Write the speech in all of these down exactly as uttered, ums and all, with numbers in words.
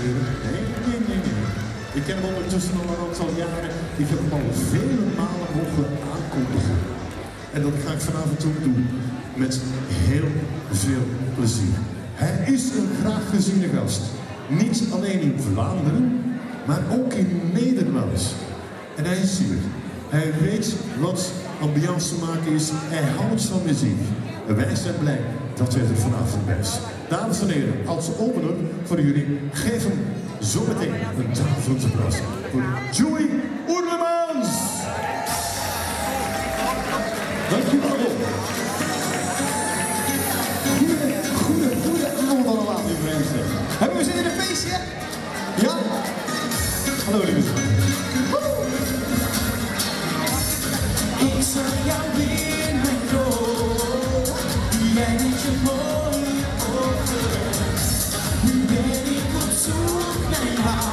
heren. Nee, nee, nee, nee. Ik ken hem ondertussen al een aantal jaren. Ik heb hem al vele malen mogen aankondigen. En dat ga ik vanavond ook doen. Met heel veel plezier. Hij is een graag geziene gast. Niet alleen in Vlaanderen, maar ook in Nederland. En hij is hier. Hij weet wat ambiance maken is. Hij houdt van muziek. En wij zijn blij dat hij er vanavond bij is. Dames en heren, als opener voor jullie, geef hem zometeen een daverend applaus voor Joey Oerlemans. Dankjewel. Goede, goede, goede avond allemaal, lieve mensen. Hebben we zin in een feestje? Ja? Hallo, lieve vrienden. Ik zag jou weer in mijn droom. Jij met je mooie ogen. Nu ben ik op zoek naar jou.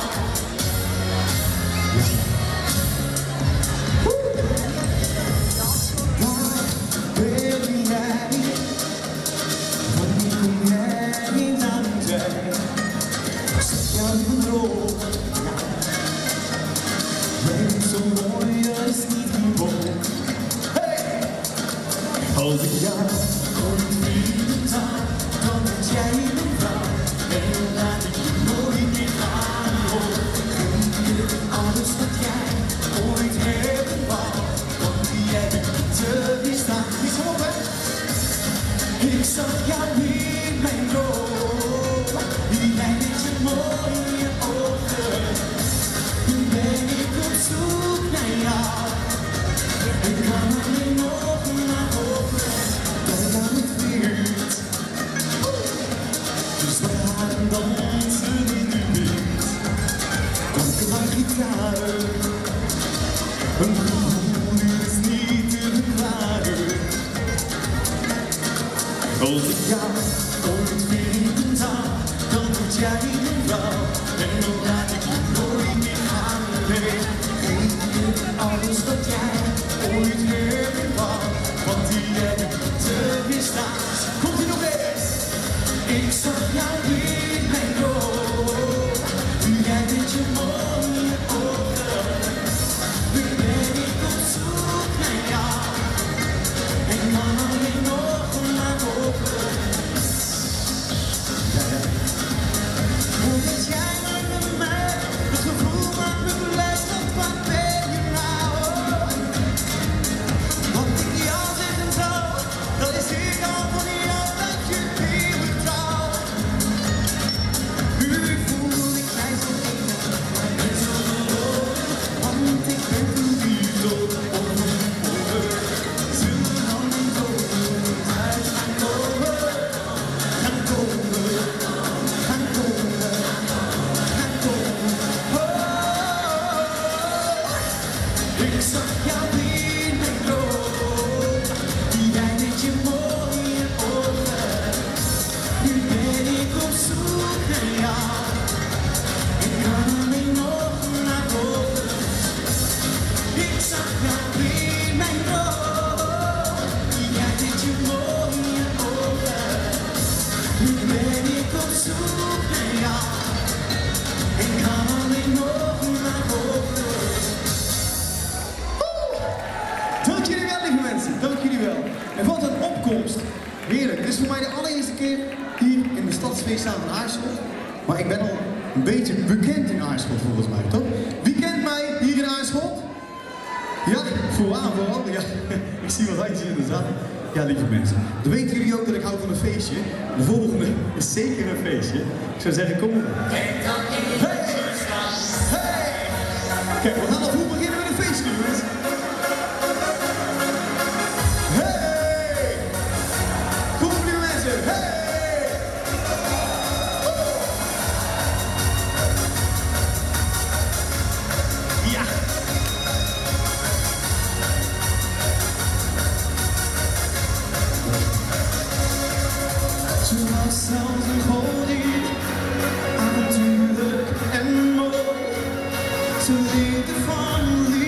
Waar ben jij? Wanneer kom jij in aan de tijd? Ik zag jou in mijn droom. Jij bent zo mooi als niet gewoon. Als ik jou ooit vrienden aan, dan word jij mijn vrouw. En laat ik je nooit meer gaan, hoor. Gun je alles wat jij ooit hebben wou. Want jij bent niet te weerstaan. Niet zo op, hè? Ik zag jou in mijn droom. Jij met je mooie ogen. Nu ben ik op zoek naar jou. Ik kan alleen nog maar hopen dat jou het weert. Dus we gaan dansen in de wind. Danken aan gitaren. Een gevoel is niet te verklaren. Als ik jou ooit vrienden aan, dan word jij mijn vrouw. En dan laat ik je nooit meer gaan. Nee, geef je alles wat jij ooit hebben wou, want die hebben niet te weerstaan. Komt ie nog eens? Ik zag jou in mijn droom. Jij met je mooie ogen. Nu ben ik op zoek naar jou. En kan alleen nog maar hopen. Ja, ja. Omdat jij maar met mij het gevoel maakt me blij. Wat ben je nou? Want ik jou zeg en zo, dat is ik al van jou dat je eeuwig trouw. Nu voel ik mij zo eenzaam, maar ben zo verloren, want ik ben verliefd op over. Zullen dan mijn dromen uit gaan komen, gaan komen, gaan komen, gaan komen. Ik zag jou in mijn droom. Jij met je mooie ogen. Nu ben ik op zoek naar jou. Ik kan alleen nog maar hopen. Ik zag jou in mijn droom. Jij met je mooie ogen. Nu ben ik op zoek naar jou. Ik kan alleen nog maar hopen. Dank jullie wel, lieve mensen. Dank jullie wel. En wat een opkomst. Heerlijk. Dit is voor mij de allereerste keer hier in de stadsfeestzaal van Aarschot. Maar ik ben al een beetje bekend in Aarschot volgens mij, toch? Wie kent mij hier in Aarschot? Ja, vooraan vooral. Ja, ik zie wat handjes in de zaal. Ja, lieve mensen. Dan weten jullie ook dat ik hou van een feestje. De volgende is zeker een feestje. Ik zou zeggen, kom maar. Hey! Hey! Kijk, we gaan al vroeg beginnen met een feestje, jongens. Hey! Kom op, lieve mensen. Hey! Ja! Zoals zelfs een godin, avontuurlijk en mooi. Ze leefde van liefde.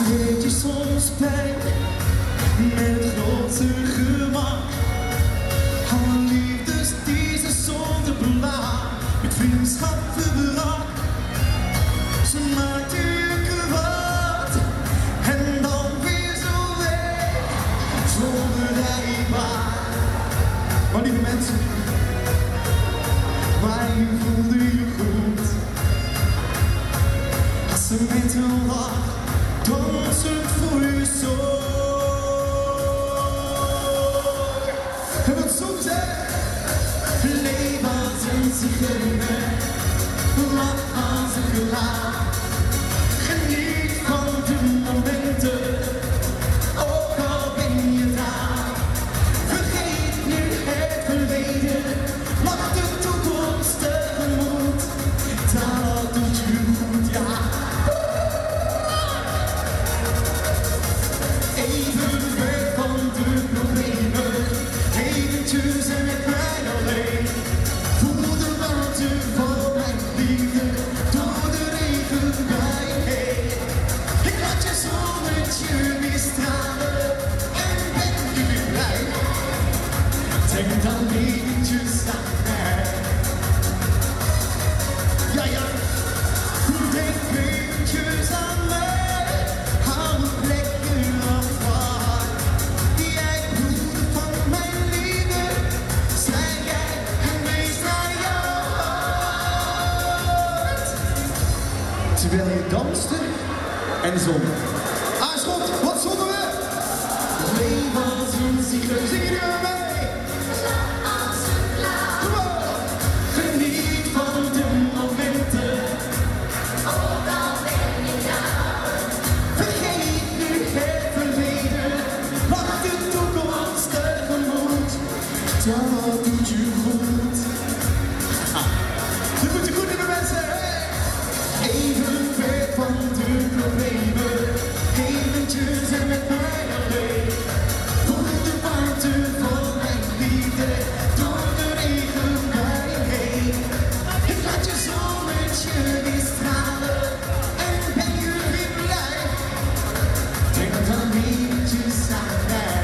deed je soms pijn met grote gemak. Alle liefdes die ze zonder belang met vriendschap verbrak. Ze maakte je kwaad en dan weer zo weg, zonder dat je maar. Maar lieve mensen, maar je voelde je goed. Als ze met een lach dansend voor je zorg. en wat soms hè? Leef als een zigeuner, lach als een gelaat. Geniet van de momenten, ook al ben je daar. Vergeet nu het verleden, lach de toekomst tegemoet. Dat doet je goed, ja. Even weg van de problemen, eventjes en met mij alleen. Voel de warmte van mijn liefde, door de regen bij je heen. Ik laat je zonnetje weer stralen en ben je weer blij. Denk dan eventjes aan mij. Ja, ja, denk eventjes aan mij. Hou een plekje apart. Jij broeder van mijn liefde, zijn jij en wees naar jou hart. Terwijl je danste en zong. Aarschot, wat zongen we? Leef als een zigeuner. Zing je nu mee? Kom op! Geniet van de momenten, ook al ben je daar. Vergeet nu het verleden, lach de toekomst tegemoet. Dat doet je goed. Dat moet je goed hebben mensen, hè? Even weg van de problemen, eventjes en met mij alleen. Voel de warmte van mijn liefde, door de regen bij je heen. Ik laat je zonnetje weer stralen en ben je weer blij. Denk dan eventjes aan mij.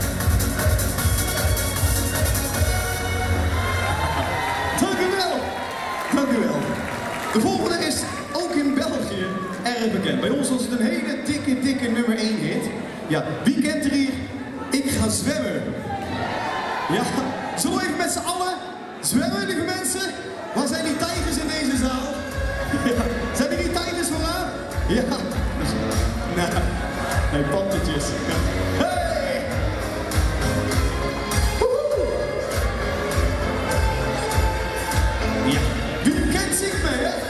Dank u wel. Dank u wel. De volgende is ook in België erg bekend. Bij ons was het een hele dikke, dikke nummer één hit. Ja, wie kent er hier? Ik ga zwemmen. Ja, zullen we even met z'n allen zwemmen, lieve mensen? Waar zijn die tijgers in deze zaal? Ja, zijn er die tijgers vooraan? Ja. Nou, nee, pantertjes. Hey! Woehoe! Ja, wie kent zich mee, hè?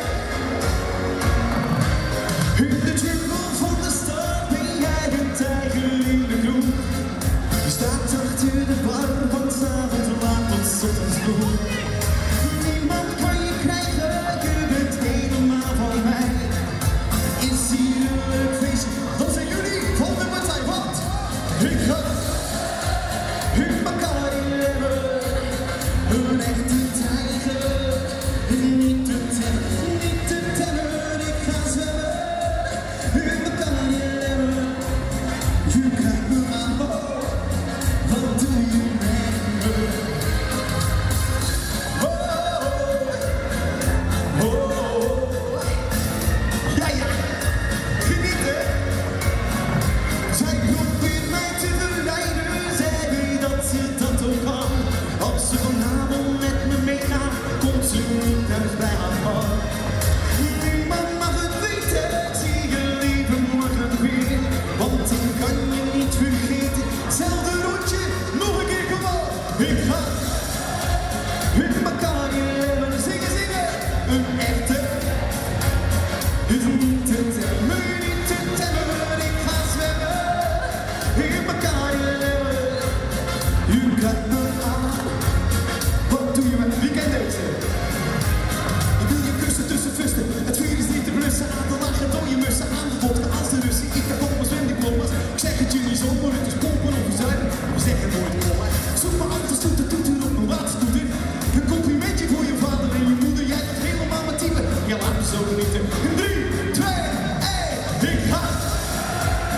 In de jungle van de stad ben jij een tijger in de groep. Je staat achter de bar van 's avonds laat tot 's ochtends vroeg. Niemand kan je krijgen, je bent helemaal van mij. Is hier een leuk feestje, Dan zijn jullie van de partij, want ik ga in Bacardi hebben. Een echte tijger, niet te tellen, niet te tellen. Ik ga zwemmen in Bacardi hebben. Je kijkt me aan, oh, wat doe je met me? Oh, oh, oh. ja, ja, genieten. Zij probeert mij te verleiden, zij weet dat ze dat ook kan. Als ze vanavond met me meegaat, komt ze niet thuis bij haar man. Niemand mag het weten, ik zie je leven morgen weer. Want ik kan je niet vergeten, hetzelfde rondje, nog een keer gewoon. Ik ga in Bacardi hebben, zingen, zingen, een echte. Is niet te tellen, niet te tellen, ik ga zwemmen in Bacardi hebben. Je kijkt me aan, Wat doe je met wie kent deze? ik wil je kussen tussen fusten. Het vuur is niet te blussen, aan te lachen door je mussen. Aan de bocht als de Russen, ik heb ook mijn zwemdiploma's. Ik zeg het jullie zomaar, het is pompen of verzuipen. We zeggen nooit kom, zoek maar af, stoet de toeter op mijn waterscooter. Een complimentje voor je vader en je moeder, jij bent helemaal mijn type. Ja, laat me zo genieten. In drie, twee, één, ik ga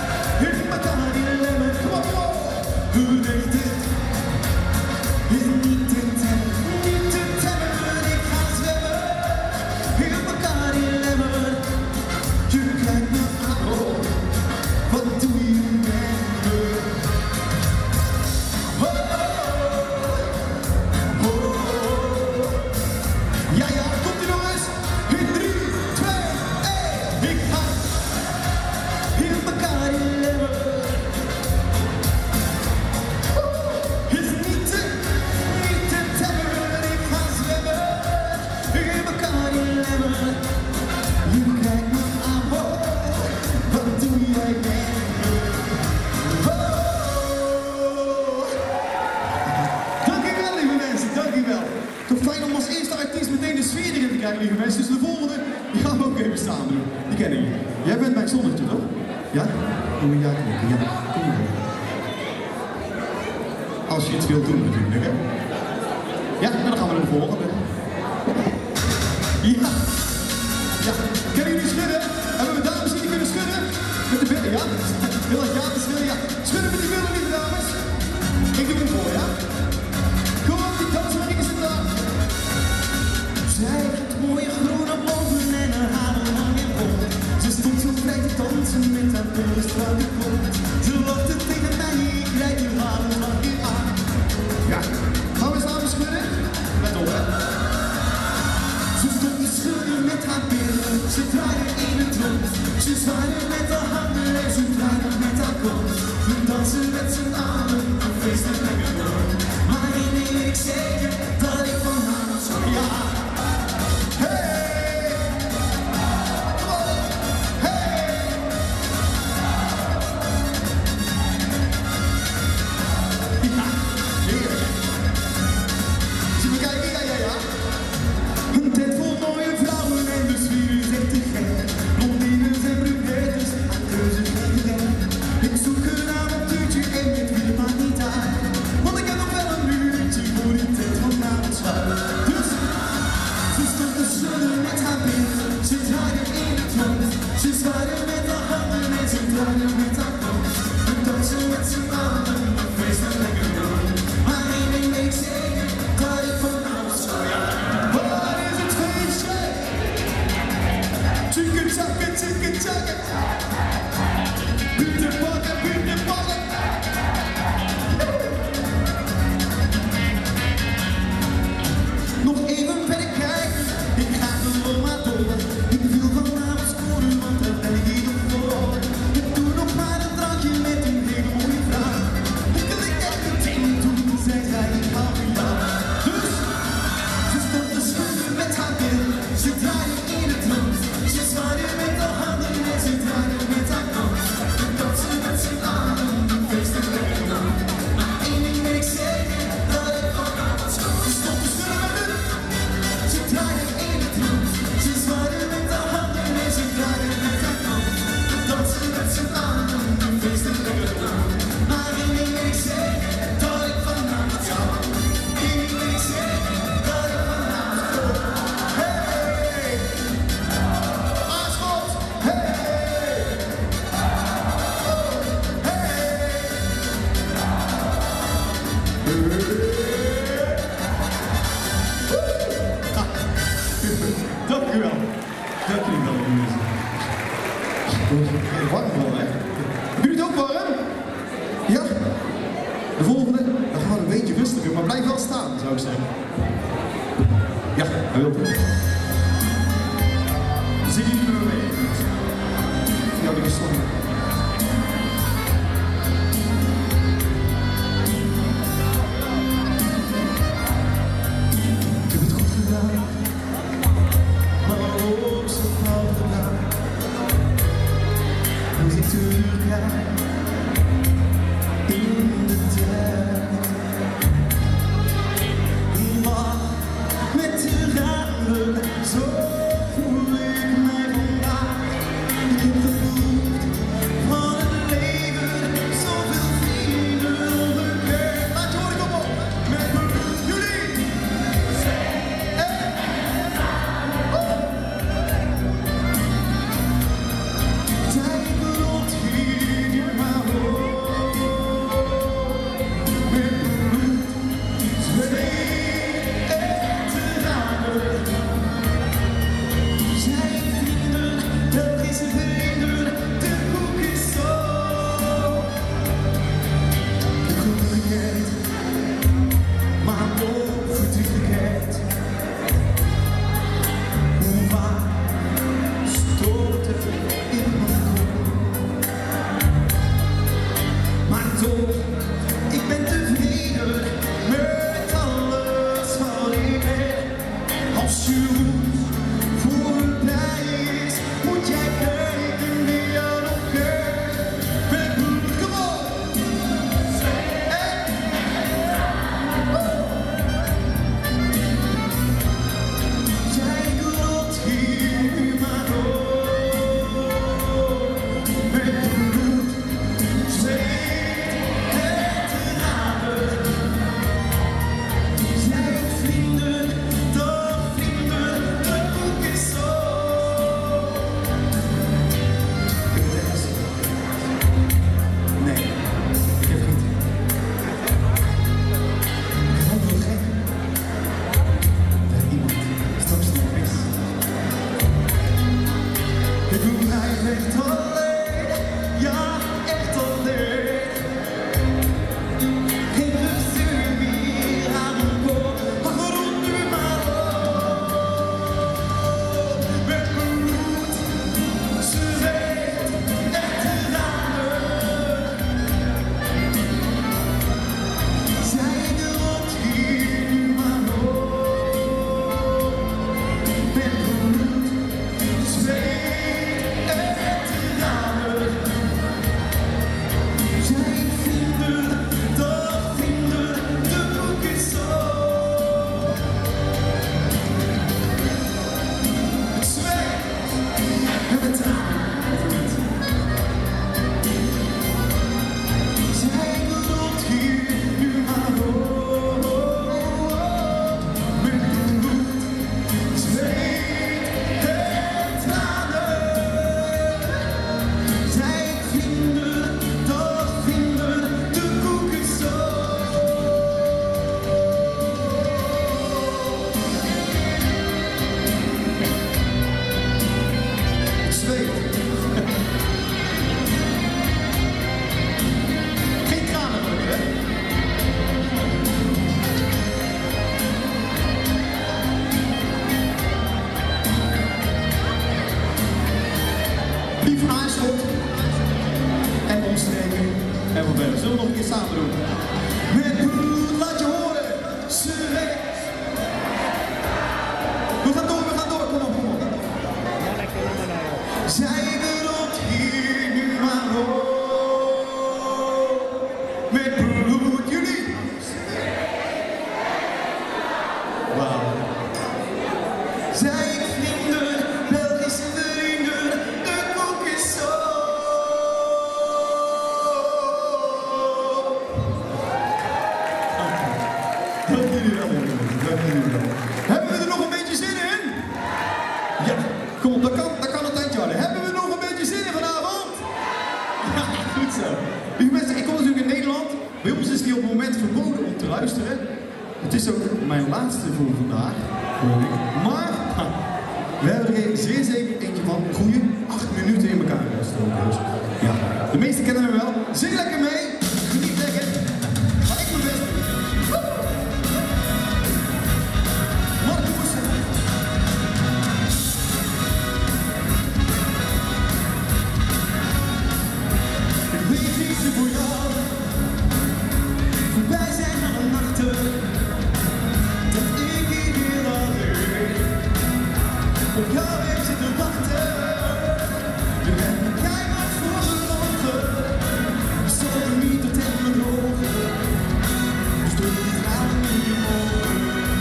kijk mee. Dankjewel lieve mensen, dankjewel. Toch fijn om als eerste artiest meteen de sfeer erin te krijgen lieve mensen. Dus de volgende, die gaan we ook even staan doen. Die kennen jullie. Jij bent mijn zonnetje toch? Ja? Doe een ja knikken, ja. Kom maar. Als je iets wilt doen natuurlijk, hè. Ja, en dan gaan we naar de volgende. Ja. Ja, kunnen jullie schudden? Hebben we dames die kunnen schudden? Met de billen, ja? Heel erg ja, de schudden, ja. Schudden met die billen, lieve dames. Ik doe hem voor, ja? Kom op, die danswerk is het daar. Zij had mooie groene ogen en haar haren lang en rond. Ze stond zo vrij te dansen met haar billen strak de kont. Ze lachte tegen mij, ik rijd uw haren lang weer aan. Ja, gaan we samen schudden? Let op, hè. Ze stond te schudden met haar billen, ze draaide in het rond. Ze zwaaide met haar handen en ze draaide met haar kont. We dansen met z'n allen, een feest en lekker door. Maar één ding weet ik zeker, dat ik van haar zo ja. Hey! Oh! Hey! Ja, heerlijk. Zullen we kijken? Ja, ja, ja. Een tent vol mooie vrouwen en de sfeer is echt te gek. Blondines en brunettes, aan keuze geen idee. Ik zoek een avontuurtje en het viel maar niet uit. Want ik heb nog wel een uurtje voor die tent vanavond sluit. Dus ze stond te schudden met haar billen, ze draaide in het rond. Ze zwaaide met haar handen en ze draaide met haar kont. We dansen met z'n allen, een feest en lekker door. Maar één ding weet ik zeker, dat ik vanavond zo ja. Waar is het feestje? Tjikke tjakke, tjikke tjakke. Bieten pakken, bieten pakken. Nog even verder kijken, ik ga gewoon maar door. Ik wil vanavond scoren, want daar ben ik hier nog voor. Ik doe nog maar een drankje met een hele mooie vrouw. Ik klik echt meteen toe, zij zei ik hou van jou. Dus, ze stond te schudden met haar billen, ze draaide in het rond. Ze zwaaide met haar handen en ze draaide met haar kont. We dansen met z'n allen, een feest en lekker door. Maar één ding weet ik zeker, dat ik vanavond zo. Ze stond te schudden met het. Ze draaide in het rond, ze zwaaide met haar handen en ze draaide met haar kont. We dansen met z'n allen, een feest en lekker door. Maar één ding weet ik zeker, dat ik vanavond zou. Eén ding weet ik zeker, dat ik vanavond zou. Hey! Aarschot! Hey! Oh, hey! Dank u wel. Dank jullie wel, mensen. Het is warm wel, hè? Hebben jullie het ook warm? Ja? De volgende, dan gaan we een beetje rustiger, maar blijf wel staan, zou ik zeggen. Ja, hij wil het. Zing jullie me mee? Ja, die is stom. Ik heb het goed gedaan, maar ook zo fout gedaan. Als ik terugkijk in de tijd. Maar met de ramen, zo voel ik mij vandaag. Ik heb gevoeld van het leven, zoveel vrienden omgekeerd. Laat je horen, kom op! Met jullie! Tijd loopt hier niet maar verder. Zullen we nog een keer samen doen? Met bloed, laat je horen. Sirene. We gaan door, we gaan door. Kom op, kom op. Zij bedoelt hier nu maar op. Met bloed, jullie. Wauw. Zij vrienden, Belgische vrienden, de koek is zo. Dank jullie wel, dank jullie wel. Hebben we er nog een beetje zin in? Ja, kom op, dat kan, dat kan het eindje houden. Hebben we nog een beetje zin in vanavond? Ja, goed zo. Lieve mensen, ik kom natuurlijk in Nederland. Bij ons is die op het moment verboden om te luisteren. Het is ook mijn laatste voor vandaag, geloof ik. Maar ha, we hebben er zeer zeker eentje van goede acht minuten in elkaar gestoken. Dus ja, de meeste kennen we wel. Zing lekker mee, geniet lekker. Ga ik mijn best doen. Marcus. Ik weet niet voor jou. Voorbij zijn alle nachten. Dat ik hier weer alleen op jou heb zitten wachten. Je bent me keihard voor de ogen. Je stond er niet tot in mijn ogen. Dus doe die tranen in je ogen.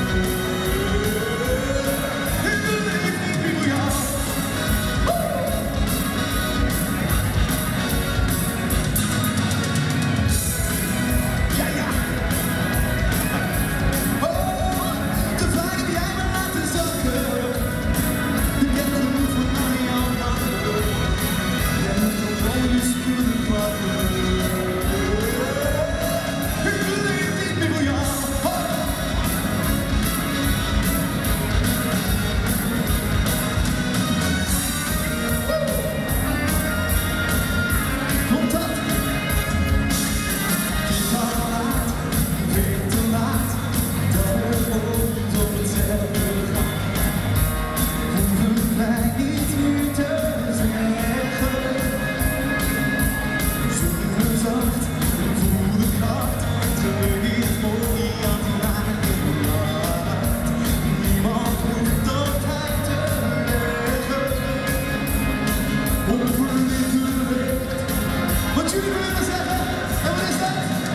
Ik beleef niet meer voor jou. Ja, ja. Te vaak heb jij me laten zakken. Je bent een moed van mij aan wachten. Jij moet gewoon je spullen pakken. Ik beleef niet meer voor jou. Komt dat? Je gaat laat, weer te laat. Dat we ons op hetzelfde gaan. Hoeven wij niet meer te zeggen. Zonder zacht en voel de kracht. Terug is mooi aan die raken laat. Niemand hoeft dat hij te leggen. Onverlichte weg. Wat jullie willen zeggen, en wat is dat?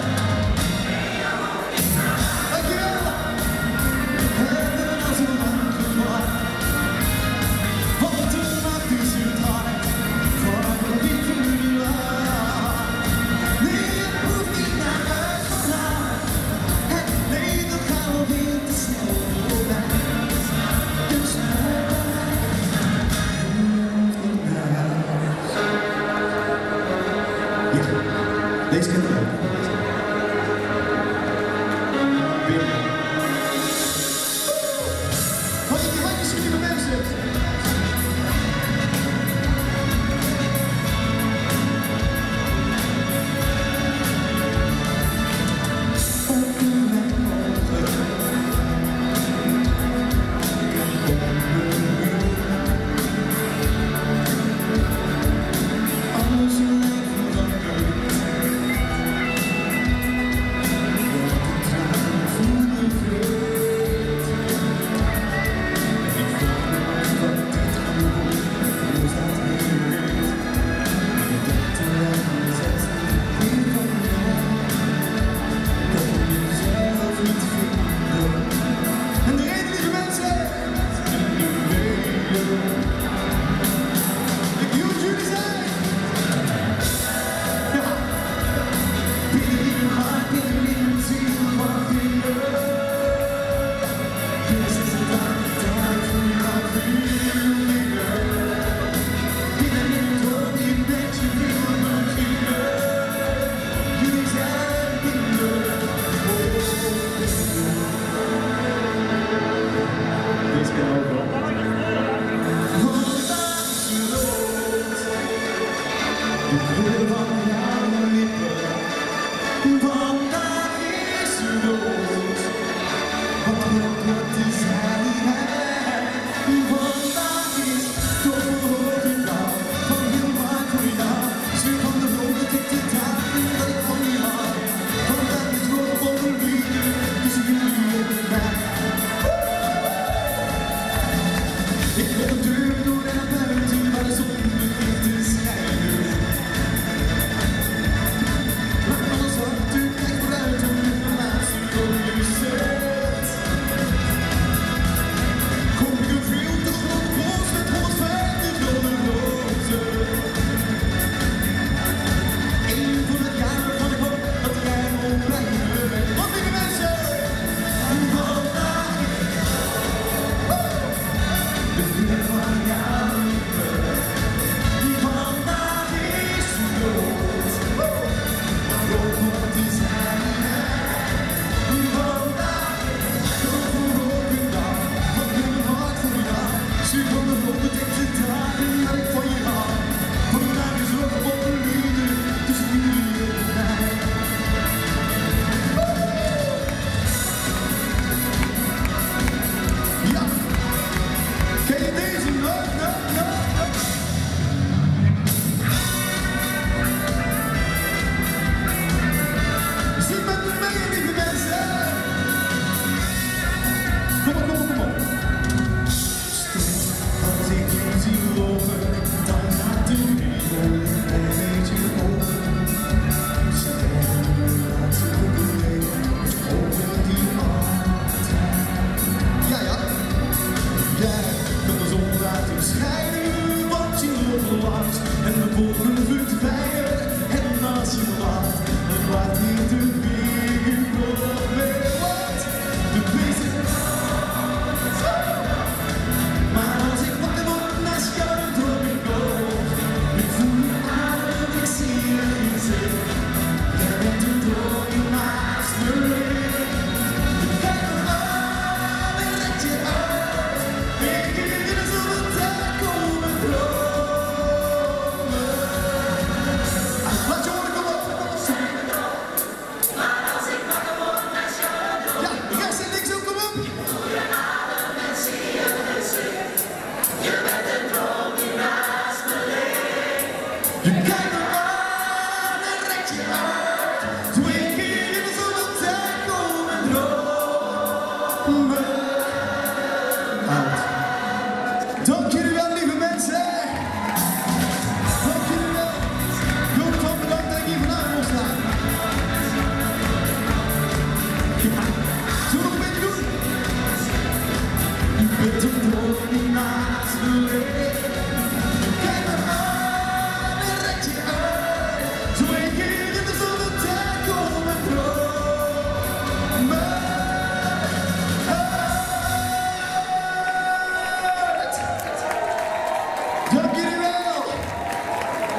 Dankjewel! Hebben al zo lang gewacht. Want de nacht is het hart van wie voor je laat. Nee, je hoeft niet naar huis vandaag. Nee, dat gaan we weer te snel voorbij. Dus naar huis. Ja, deze kennen we ook. Weer. Handje, handjes, lieve mensen. Open mijn ogen. Alles lijkt veranderd. Van heel maak voor jou, stuur van de rode tik de taak, dat ik van je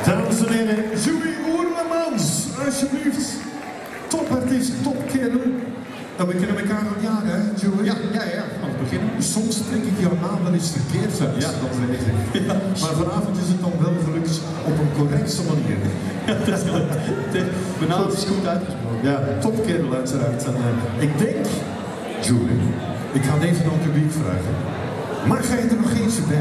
Dames en heren, Joey Oerlemans, alsjeblieft. Topartiest, topkerel. En we kennen elkaar al jaren, hè, Joey? Ja, ja, ja. Aan het begin. Soms spreek ik jouw naam wel eens verkeerd uit. Ja, dat weet ik. Ja. Maar vanavond is het dan wel gelukt op een correcte manier. Ja, dat is gelukt. Mijn naam is goed uitgesproken. Ja, topkerel uiteraard. En, uh, ik denk, Joey, ik ga het even aan het publiek vragen. Maar ga je er nog eentje bij?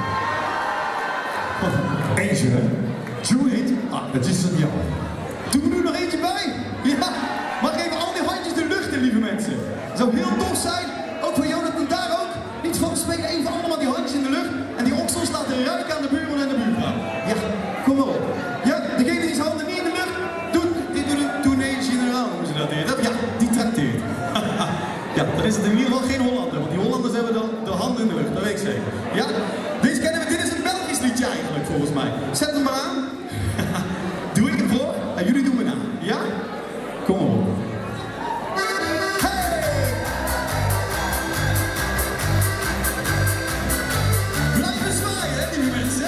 Eentje, hè? Joey, ah, het is een jou. Doe er nu nog eentje bij. Ja, mag even al die handjes de lucht in, lieve mensen. Het zou heel tof zijn, ook voor Jonathan daar ook. Niet van spreken, even allemaal die handjes in de lucht. En die oksel staat te ruiken aan de buurman en de buurvrouw. Ja, kom maar op. Ja, degene die zijn handen niet in de lucht doet, die doet een tournee generaal, noemen ze dat hier. Dat, ja, die trakteert. Ja, dan is het in ieder geval geen Hollander, want die Hollanders hebben dan de handen in de lucht, dat weet ik zeker. Ja, deze kennen we, dit is een Belgisch liedje eigenlijk, volgens mij. Zet hem maar aan. Doe ik hem voor en jullie doen me na. Ja? Kom maar op. Hey! Blijven zwaaien, hè, lieve mensen.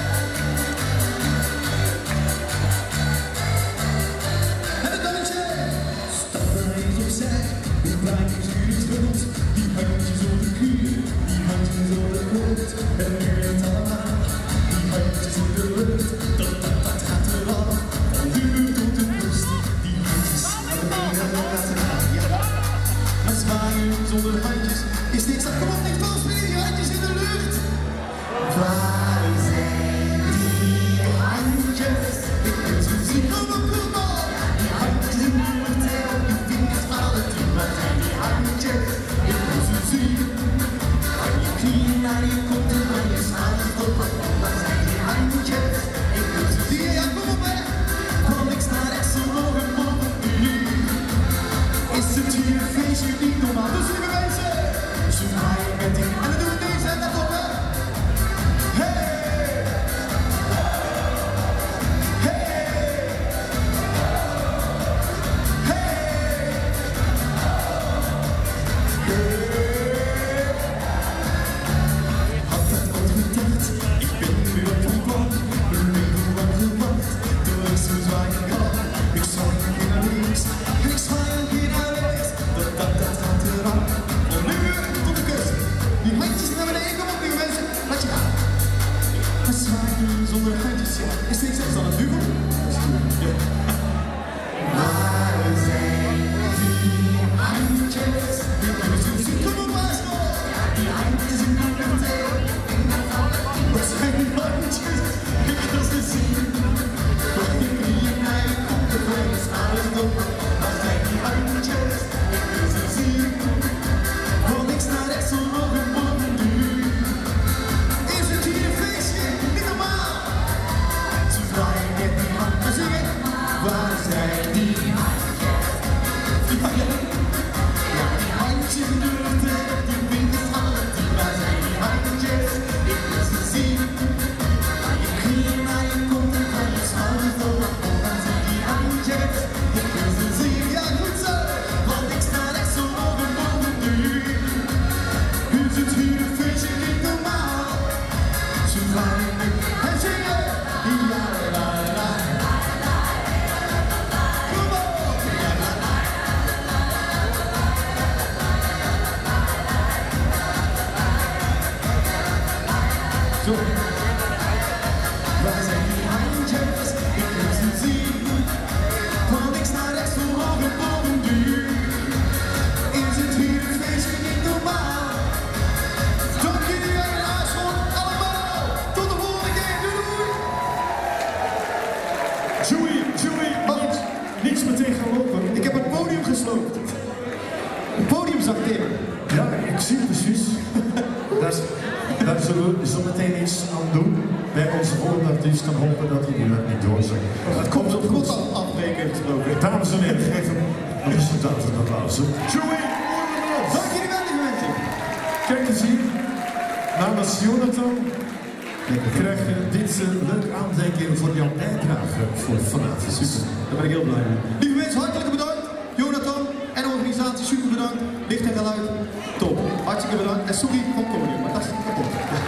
En het dansje. Stap er eens opzij. Die plaatjes jullie schuld. Die handjes op de knieën. Die handjes op de grond. En nu het allemaal. Die handjes in de lucht. Dat, dat, dat gaat er al. Van de lucht tot de kust. Die handjes naar beneden laten gaan. Ja. Maar zwaaien zonder handjes is niks. Dat komt niet vast meer. Die handjes in de lucht. Waar zijn die handjes? Ik wil ze zien. Kom op, kom op. Die handjes in de lucht. En op je vingers alle tien. Waar zijn die handjes? Ik wil ze zien. Van je knieën naar je kont en van je schouders tot de grond. Waar zijn die handjes? Ik wil ze zien. Ja, kom op, hè. Van links naar rechts omhoog en boven nu. Is het hier een feestje niet normaal? Dus lieve mensen, ze draaien met die. En dan doen we deze en dat op, hè. Hey! Hey! Hey! Had dat ooit gedacht? Ik ben nu op je pad. Een leven lang gewacht. Door is zo zwaai ik al. Ik zwaai een keer naar links. En ik zwaai een keer naar rechts. Dat, dat, dat gaat eraan. Van nu tot de kust. Die handjes naar beneden. Kom op, lieve mensen. Laat je gaan. Maar zwaaien zonder handjes, ja. Is niks anders dan een duvel? Dat is goed. Ja. Waar zijn die handjes? Ik wil ze zien. Kom op, Basel. Ja, die handjes in de lucht. Waar zijn die handjes? Ik wil ze zien. Van je knieën naar je kont en van je schouders op. Waar zijn die handjes? Ik wil ze zien. Van links naar rechts omhoog en boven nu. Is het hier een feestje? Niet normaal. Ze draaien met die handen zingen. Waar zijn die handjes? Ja, ja. Ja, die handjes in de lucht en die vingers alle tien. Waar zijn die handjes? Ik wil ze zien. Van je knieën naar je kont en van je schouders tot de grond. Waar zijn die handjes? Ik wil ze zien. Ja, goed zo. Van links naar rechts omhoog en boven nu. Is het hier een feestje niet normaal? Ze draaien met en zingen. Ja, la, la, la. Kom op. Ja, la, la. Zo. Waar zijn die handjes? Ik wil ze zien. Van links naar rechts omhoog en boven nu. Is het hier een feestje niet normaal? Dank jullie wel in Aarschot, allemaal. Tot de volgende keer. Doei doei. Joey, Joey, niets, niets meteen gaan lopen. Ik heb het podium gesloopt. Het podium zakt in. Ja, ik zie het precies. Daar, daar zullen we zo meteen iets aan doen. Bij onze volgende artiest en hopen dat hij hier niet doorzakt. Dat komt op goed Goed al afbreken gesproken. Dames en heren, geef hem een resultaat van applaus. Joey Oerlemans. Dank jullie wel, lieve mensen. Kijk eens hier. Namens Jonathan krijg je dit uh, leuk aandenken voor jouw bijdrage voor vanavond. Super, daar ben ik heel blij mee. Lieve mensen, hartelijk bedankt. Jonathan en de organisatie, super bedankt. Licht en geluid, top. Hartstikke bedankt. En sorry van het podium, maar dat is kapot.